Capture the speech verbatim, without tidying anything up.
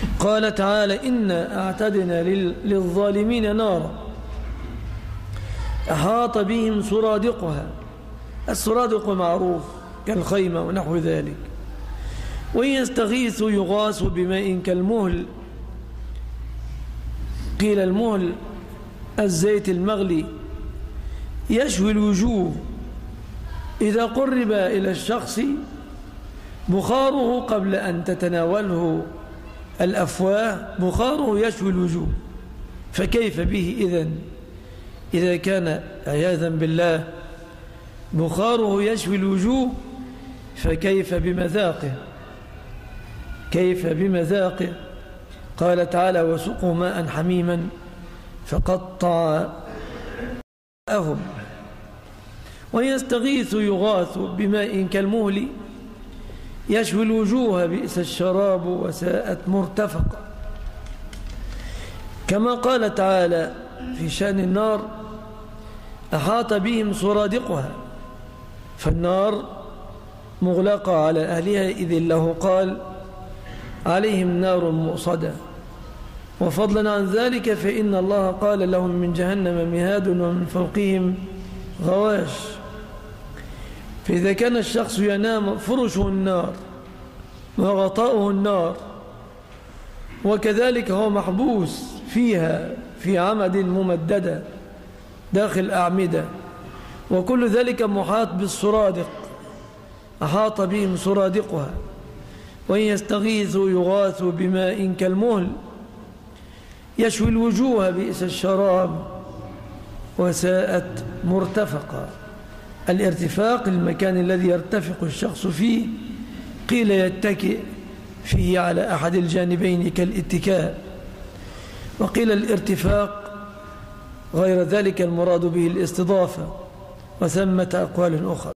قال تعالى: إنا أعتدنا للظالمين نارا أحاط بهم سرادقها. السرادق معروف كالخيمة ونحو ذلك. وإن يستغيثوا يغاثوا بماء كالمهل. قيل المهل الزيت المغلي يشوي الوجوه، إذا قرب إلى الشخص بخاره قبل أن تتناوله الأفواه بخاره يشوي الوجوه، فكيف به إذن إذا كان عياذا بالله بخاره يشوي الوجوه، فكيف بمذاقه كيف بمذاقه قال تعالى: وسقوا ماء حميما فقطع أهم. ويستغيثوا يغاثوا بماء كالمهل يشوي الوجوه بئس الشراب وساءت مرتفقا. كما قال تعالى في شأن النار: أحاط بهم سرادقها، فالنار مغلقة على أهلها، إذ الله قال: عليهم نار مؤصدة. وفضلا عن ذلك فإن الله قال: لهم من جهنم مهاد ومن فوقهم غواش. فإذا كان الشخص ينام فرشه النار وغطاؤه النار، وكذلك هو محبوس فيها في عمد ممددة داخل أعمدة، وكل ذلك محاط بالسرادق، أحاط بهم سرادقها. وإن يستغيثوا يغاثوا بماء كالمهل يشوي الوجوه بئس الشراب وساءت مرتفقا. الارتفاق المكان الذي يرتفق الشخص فيه، قيل يتكئ فيه على أحد الجانبين كالاتكاء، وقيل الارتفاق غير ذلك المراد به الاستضافة، وثمة أقوال أخرى.